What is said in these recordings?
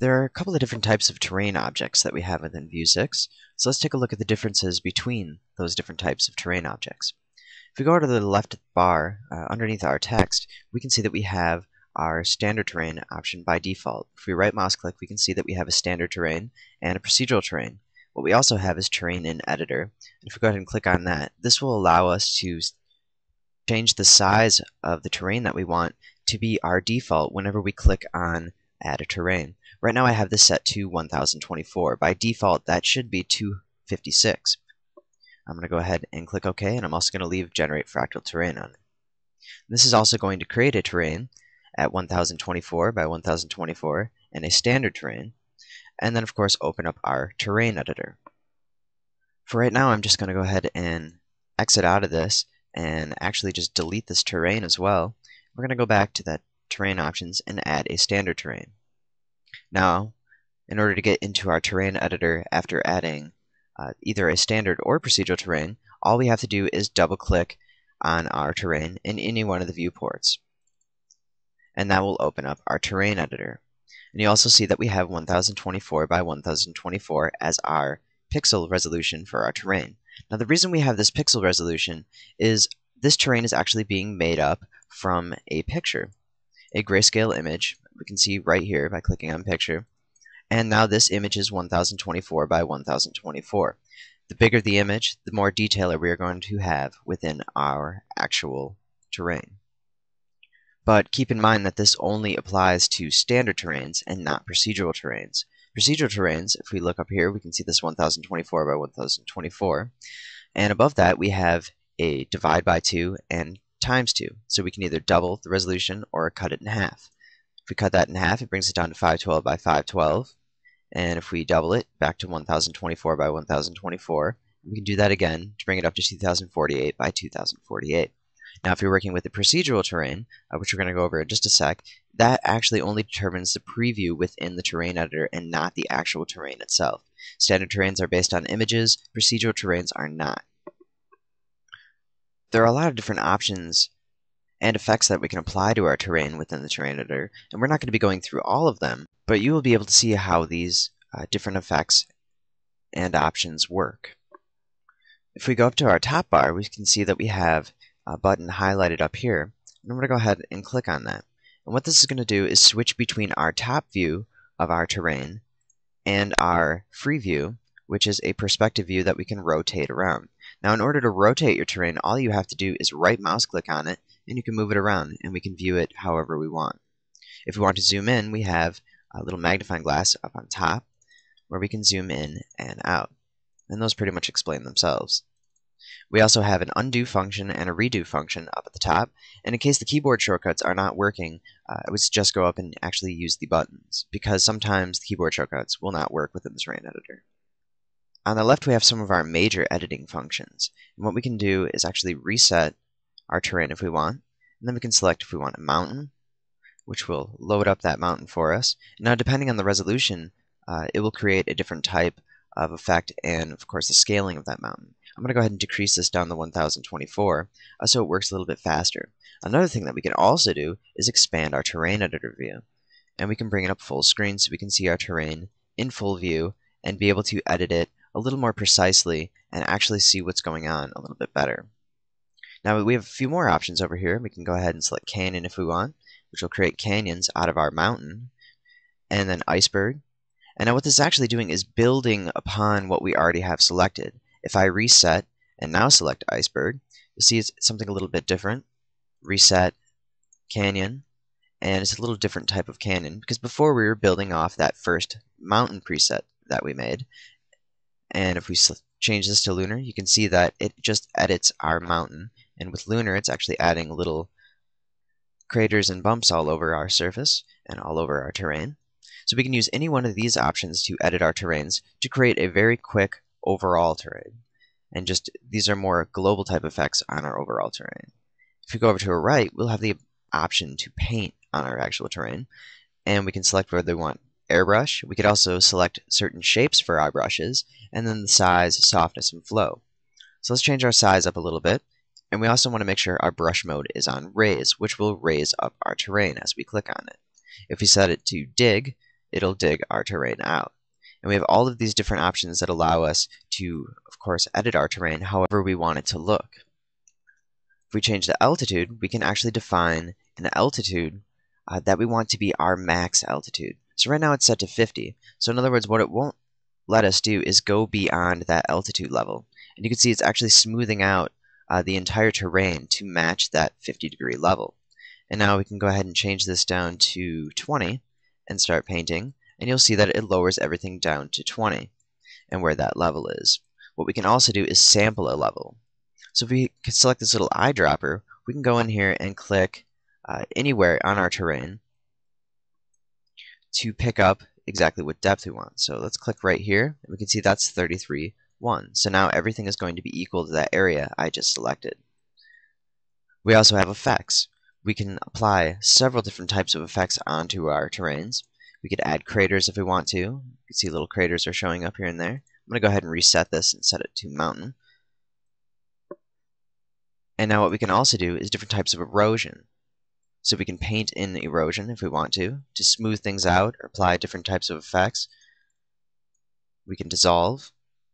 There are a couple of different types of terrain objects that we have within Vue 6, so let's take a look at the differences between those different types of terrain objects. If we go to the left bar, underneath our text, we can see that we have our standard terrain option by default. If we right mouse click, we can see that we have a standard terrain and a procedural terrain. What we also have is terrain in editor. And if we go ahead and click on that, this will allow us to change the size of the terrain that we want to be our default whenever we click on add a terrain. Right now I have this set to 1024. By default that should be 256. I'm going to go ahead and click OK, and I'm also going to leave generate fractal terrain on it. This is also going to create a terrain at 1024 by 1024 and a standard terrain, and then of course open up our terrain editor. For right now I'm just going to go ahead and exit out of this and actually just delete this terrain as well. We're going to go back to that terrain options and add a standard terrain. Now, in order to get into our terrain editor after adding either a standard or procedural terrain, all we have to do is double click on our terrain in any one of the viewports. And that will open up our terrain editor. And you also see that we have 1024 by 1024 as our pixel resolution for our terrain. Now the reason we have this pixel resolution is this terrain is actually being made up from a picture, a grayscale image. We can see right here by clicking on picture. And now this image is 1024 by 1024. The bigger the image, the more detail we are going to have within our actual terrain. But keep in mind that this only applies to standard terrains and not procedural terrains. Procedural terrains, if we look up here, we can see this 1024 by 1024. And above that, we have a divide by 2 and times 2. So we can either double the resolution or cut it in half. If we cut that in half, it brings it down to 512 by 512. And if we double it back to 1024 by 1024, we can do that again to bring it up to 2048 by 2048. Now, if you're working with the procedural terrain, which we're going to go over in just a sec, that actually only determines the preview within the terrain editor and not the actual terrain itself. Standard terrains are based on images, procedural terrains are not. There are a lot of different options and effects that we can apply to our terrain within the terrain editor, and we're not going to be going through all of them, but you will be able to see how these different effects and options work. If we go up to our top bar, we can see that we have a button highlighted up here, and I'm going to go ahead and click on that. And what this is going to do is switch between our top view of our terrain and our free view, which is a perspective view that we can rotate around. Now, in order to rotate your terrain, all you have to do is right mouse click on it, and you can move it around, and we can view it however we want. If we want to zoom in, we have a little magnifying glass up on top where we can zoom in and out. And those pretty much explain themselves. We also have an undo function and a redo function up at the top, and in case the keyboard shortcuts are not working, I would just go up and actually use the buttons, because sometimes the keyboard shortcuts will not work within the terrain editor. On the left we have some of our major editing functions, and what we can do is actually reset our terrain if we want, and then we can select if we want a mountain, which will load up that mountain for us. Now depending on the resolution, it will create a different type of effect and of course the scaling of that mountain. I'm going to go ahead and decrease this down to 1024 so it works a little bit faster. Another thing that we can also do is expand our terrain editor view, and we can bring it up full screen so we can see our terrain in full view and be able to edit it a little more precisely and actually see what's going on a little bit better. Now we have a few more options over here. We can go ahead and select canyon if we want, which will create canyons out of our mountain, and then iceberg. And now what this is actually doing is building upon what we already have selected. If I reset and now select iceberg, you'll see it's something a little bit different. Reset canyon, and it's a little different type of canyon because before we were building off that first mountain preset that we made. And if we change this to lunar, you can see that it just edits our mountain, and with lunar it's actually adding little craters and bumps all over our surface and all over our terrain. So we can use any one of these options to edit our terrains to create a very quick overall terrain. And just these are more global type effects on our overall terrain. If we go over to our right, we'll have the option to paint on our actual terrain, and we can select whether we want airbrush. We could also select certain shapes for our brushes, and then the size, softness, and flow. So let's change our size up a little bit, and we also want to make sure our brush mode is on raise, which will raise up our terrain as we click on it. If we set it to dig, it'll dig our terrain out. And we have all of these different options that allow us to, of course, edit our terrain however we want it to look. If we change the altitude, we can actually define an altitude that we want to be our max altitude. So right now it's set to 50. So in other words, what it won't let us do is go beyond that altitude level. And you can see it's actually smoothing out the entire terrain to match that 50-degree level. And now we can go ahead and change this down to 20 and start painting. And you'll see that it lowers everything down to 20 and where that level is. What we can also do is sample a level. So if we select this little eyedropper, we can go in here and click anywhere on our terrain to pick up exactly what depth we want. So let's click right here, and we can see that's 33.1. So now everything is going to be equal to that area I just selected. We also have effects. We can apply several different types of effects onto our terrains. We could add craters if we want to. You can see little craters are showing up here and there. I'm going to go ahead and reset this and set it to mountain. And now what we can also do is different types of erosion. So we can paint in erosion if we want to smooth things out or apply different types of effects. We can dissolve.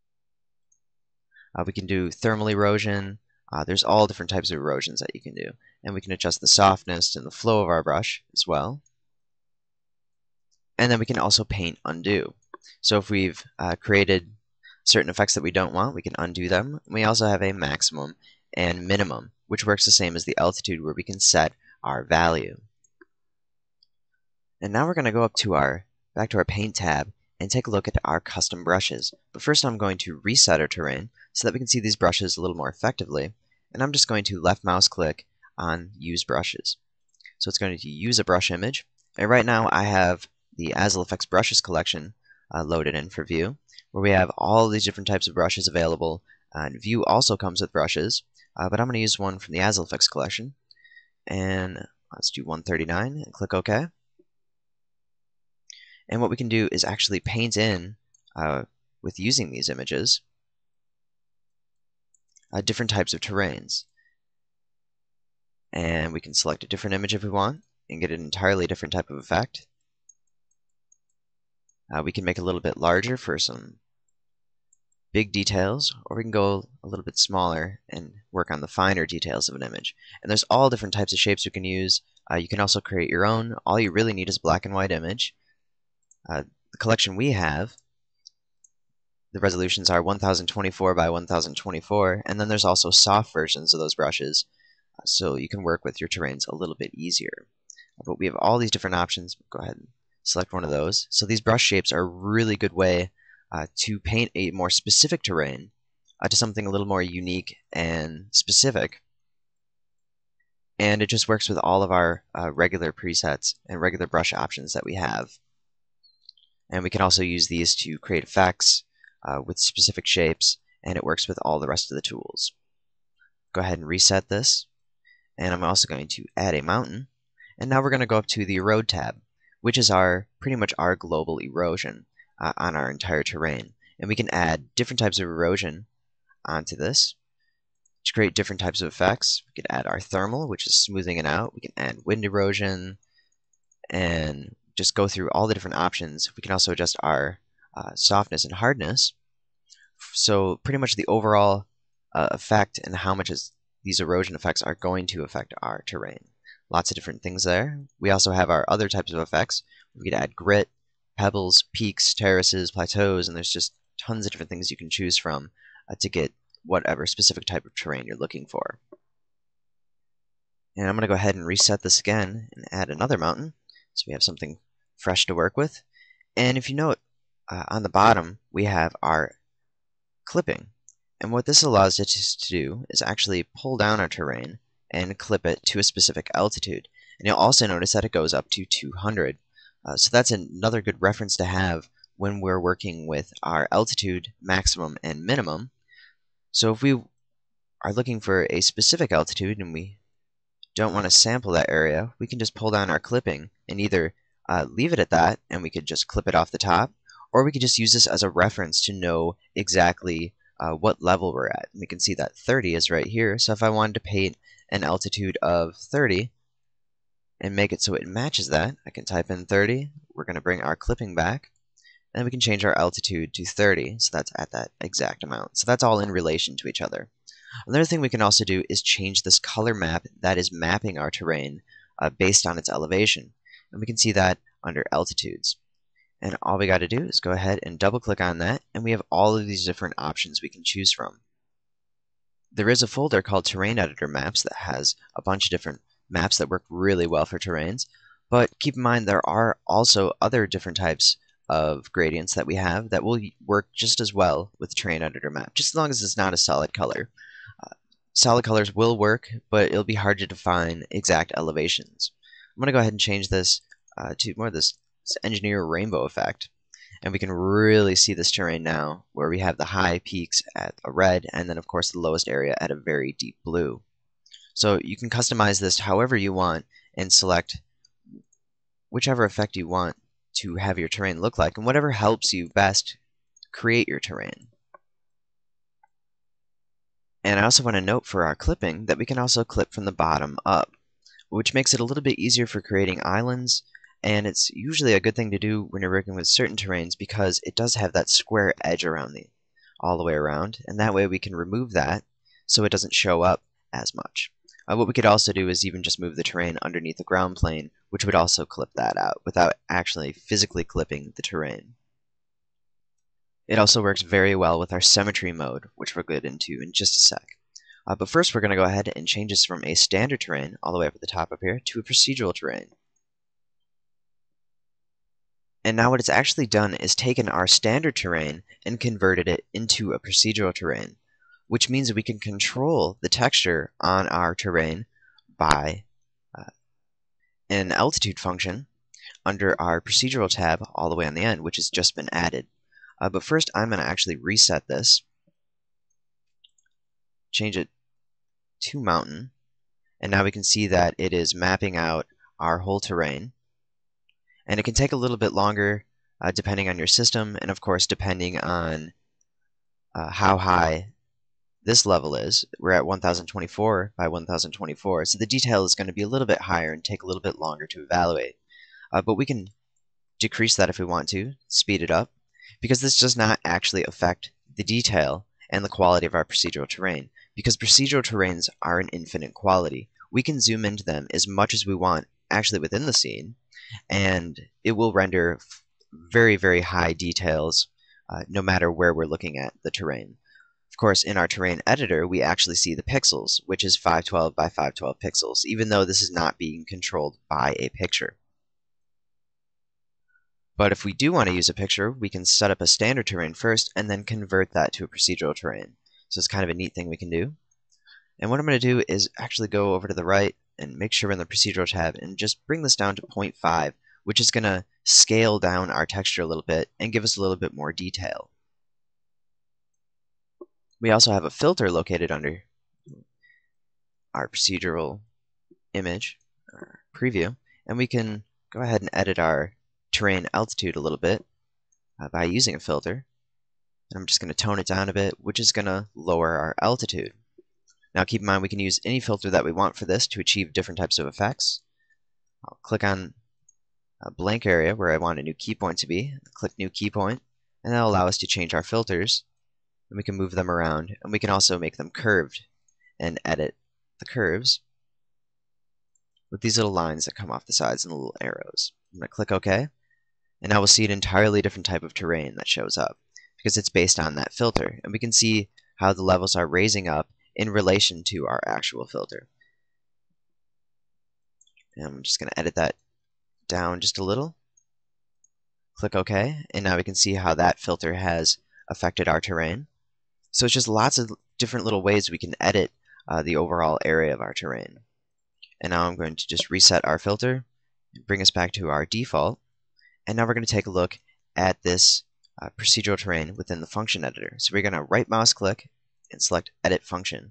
We can do thermal erosion. There's all different types of erosions that you can do. And we can adjust the softness and the flow of our brush as well. And then we can also paint undo. So if we've created certain effects that we don't want, we can undo them. We also have a maximum and minimum, which works the same as the altitude, where we can set our value. And now we're going to go up to back to our paint tab and take a look at our custom brushes. But first I'm going to reset our terrain so that we can see these brushes a little more effectively. And I'm just going to left mouse click on use brushes. So it's going to use a brush image. And right now I have the AZL-FX brushes collection loaded in for view, where we have all these different types of brushes available. And view also comes with brushes, but I'm going to use one from the AZL-FX collection. And let's do 139 and click OK. And what we can do is actually paint in, with using these images, different types of terrains. And we can select a different image if we want and get an entirely different type of effect. We can make it a little bit larger for some big details, or we can go a little bit smaller and work on the finer details of an image. And there's all different types of shapes you can use. You can also create your own. All you really need is a black and white image. The collection we have, the resolutions are 1024 by 1024, and then there's also soft versions of those brushes, so you can work with your terrains a little bit easier. But we have all these different options. Go ahead and select one of those. So these brush shapes are a really good way to paint a more specific terrain to something a little more unique and specific. And it just works with all of our regular presets and regular brush options that we have. And we can also use these to create effects with specific shapes, and it works with all the rest of the tools. Go ahead and reset this. And I'm also going to add a mountain. And now we're going to go up to the Erode tab, which is pretty much our global erosion on our entire terrain. And we can add different types of erosion onto this to create different types of effects. We could add our thermal, which is smoothing it out. We can add wind erosion and just go through all the different options. We can also adjust our softness and hardness. So pretty much the overall effect and how much these erosion effects are going to affect our terrain. Lots of different things there. We also have our other types of effects. We could add grit, pebbles, peaks, terraces, plateaus, and there's just tons of different things you can choose from to get whatever specific type of terrain you're looking for. And I'm going to go ahead and reset this again and add another mountain, so we have something fresh to work with. And if you note, on the bottom we have our clipping. And what this allows us to do is actually pull down our terrain and clip it to a specific altitude. And you'll also notice that it goes up to 200. So that's another good reference to have when we're working with our altitude, maximum, and minimum. So if we are looking for a specific altitude and we don't want to sample that area, we can just pull down our clipping and either leave it at that, and we could just clip it off the top, or we could just use this as a reference to know exactly what level we're at. And we can see that 30 is right here, so if I wanted to paint an altitude of 30, and make it so it matches that, I can type in 30. We're going to bring our clipping back. And we can change our altitude to 30, so that's at that exact amount. So that's all in relation to each other. Another thing we can also do is change this color map that is mapping our terrain based on its elevation. And we can see that under altitudes. And all we got to do is go ahead and double click on that, and we have all of these different options we can choose from. There is a folder called Terrain Editor Maps that has a bunch of different maps that work really well for terrains, but keep in mind there are also other different types of gradients that we have that will work just as well with Terrain Editor Map, just as long as it's not a solid color. Solid colors will work, but it'll be hard to define exact elevations. I'm going to go ahead and change this to more of this engineer rainbow effect. And we can really see this terrain now, where we have the high peaks at a red, and then of course the lowest area at a very deep blue. So you can customize this however you want and select whichever effect you want to have your terrain look like, and whatever helps you best create your terrain. And I also want to note for our clipping that we can also clip from the bottom up, which makes it a little bit easier for creating islands, and it's usually a good thing to do when you're working with certain terrains because it does have that square edge around all the way around, and that way we can remove that so it doesn't show up as much. What we could also do is even just move the terrain underneath the ground plane, which would also clip that out without actually physically clipping the terrain. It also works very well with our symmetry mode, which we'll get into in just a sec. But first we're going to go ahead and change this from a standard terrain, all the way up at the top up here, to a procedural terrain. And now what it's actually done is taken our standard terrain and converted it into a procedural terrain, which means we can control the texture on our terrain by an altitude function under our procedural tab all the way on the end, which has just been added. But first I'm going to actually reset this, change it to mountain, and now we can see that it is mapping out our whole terrain. And it can take a little bit longer depending on your system, and of course depending on how high this level is. We're at 1024 by 1024, so the detail is going to be a little bit higher and take a little bit longer to evaluate. But we can decrease that if we want to, speed it up, because this does not actually affect the detail and the quality of our procedural terrain, because procedural terrains are an infinite quality. We can zoom into them as much as we want actually within the scene, and it will render very, very high details no matter where we're looking at the terrain. Of course, in our terrain editor, we actually see the pixels, which is 512 by 512 pixels, even though this is not being controlled by a picture. But if we do want to use a picture, we can set up a standard terrain first and then convert that to a procedural terrain. So it's kind of a neat thing we can do. And what I'm going to do is actually go over to the right and make sure we're in the procedural tab and just bring this down to 0.5, which is going to scale down our texture a little bit and give us a little bit more detail. We also have a filter located under our procedural image, our preview, and we can go ahead and edit our terrain altitude a little bit by using a filter. And I'm just going to tone it down a bit, which is going to lower our altitude. Now keep in mind we can use any filter that we want for this to achieve different types of effects. I'll click on a blank area where I want a new key point to be, click new key point, and that'll allow us to change our filters, and we can move them around, and we can also make them curved and edit the curves with these little lines that come off the sides and the little arrows. I'm going to click OK, and now we'll see an entirely different type of terrain that shows up because it's based on that filter, and we can see how the levels are raising up in relation to our actual filter. And I'm just going to edit that down just a little. Click OK, and now we can see how that filter has affected our terrain. So it's just lots of different little ways we can edit the overall area of our terrain. And now I'm going to just reset our filter and bring us back to our default. And now we're going to take a look at this procedural terrain within the function editor. So we're going to right mouse click and select Edit Function.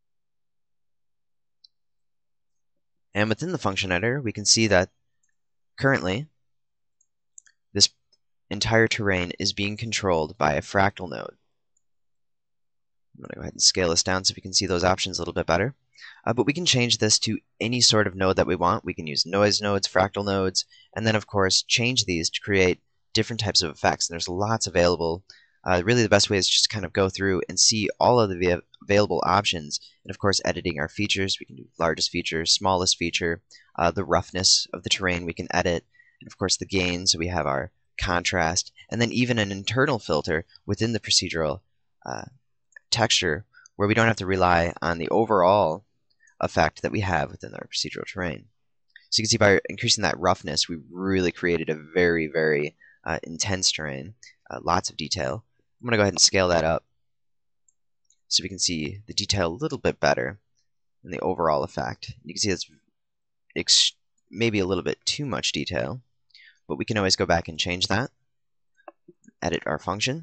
And within the function editor, we can see that currently this entire terrain is being controlled by a fractal node. I'm going to go ahead and scale this down so we can see those options a little bit better. But we can change this to any sort of node that we want. We can use noise nodes, fractal nodes, and then of course change these to create different types of effects. And there's lots available. Really the best way is just kind of go through and see all of the available options. And of course editing our features. We can do largest feature, smallest feature, the roughness of the terrain we can edit, and of course the gain, so we have our contrast, and then even an internal filter within the procedural texture where we don't have to rely on the overall effect that we have within our procedural terrain. So you can see by increasing that roughness, we really created a very, very intense terrain, lots of detail. I'm going to go ahead and scale that up so we can see the detail a little bit better in the overall effect. You can see it's maybe a little bit too much detail, but we can always go back and change that, edit our function,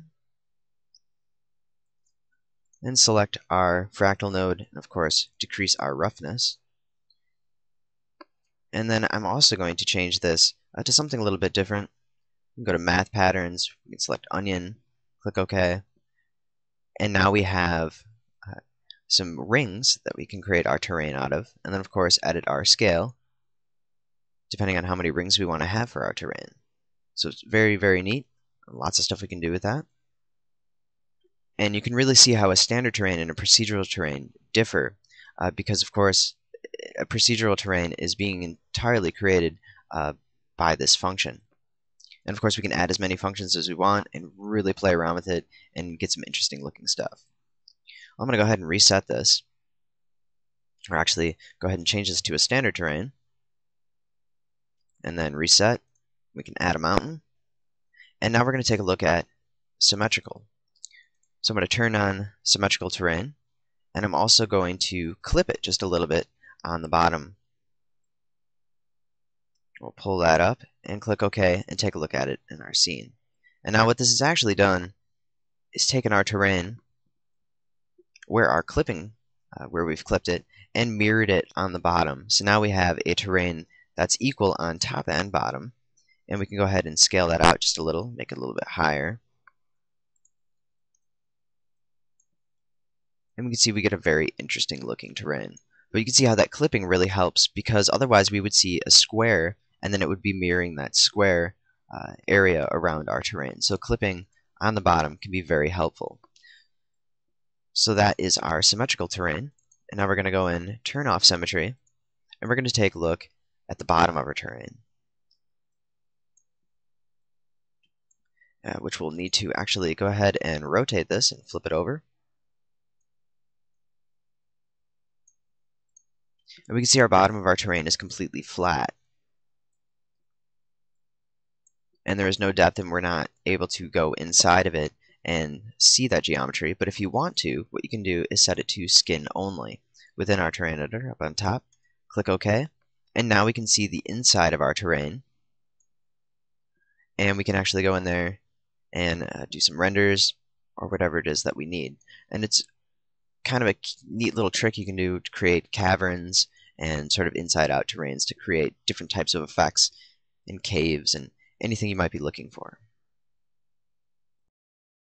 and select our fractal node, and of course decrease our roughness. And then I'm also going to change this to something a little bit different. Go to Math Patterns, we can select Onion, click OK, and now we have some rings that we can create our terrain out of, and then of course edit our scale depending on how many rings we want to have for our terrain. So it's very, very neat. Lots of stuff we can do with that. And you can really see how a standard terrain and a procedural terrain differ because, of course, a procedural terrain is being entirely created by this function. And, of course, we can add as many functions as we want and really play around with it and get some interesting looking stuff. I'm going to go ahead and reset this, or actually go ahead and change this to a standard terrain, and then reset. We can add a mountain. And now we're going to take a look at symmetrical. So I'm going to turn on symmetrical terrain, and I'm also going to clip it just a little bit on the bottom. We'll pull that up and click OK and take a look at it in our scene. And now what this has actually done is taken our terrain where our clipping, where we've clipped it, and mirrored it on the bottom. So now we have a terrain that's equal on top and bottom. And we can go ahead and scale that out just a little, make it a little bit higher. And we can see we get a very interesting looking terrain. But you can see how that clipping really helps, because otherwise we would see a square and then it would be mirroring that square area around our terrain. So clipping on the bottom can be very helpful. So that is our symmetrical terrain. And now we're going to go in, turn off symmetry, and we're going to take a look at the bottom of our terrain, which we'll need to actually go ahead and rotate this and flip it over. And we can see our bottom of our terrain is completely flat. And there is no depth, and we're not able to go inside of it and see that geometry. But if you want to, what you can do is set it to skin only within our terrain editor up on top. Click OK. And now we can see the inside of our terrain. And we can actually go in there and do some renders or whatever it is that we need. And it's kind of a neat little trick you can do to create caverns and sort of inside-out terrains to create different types of effects in caves and anything you might be looking for.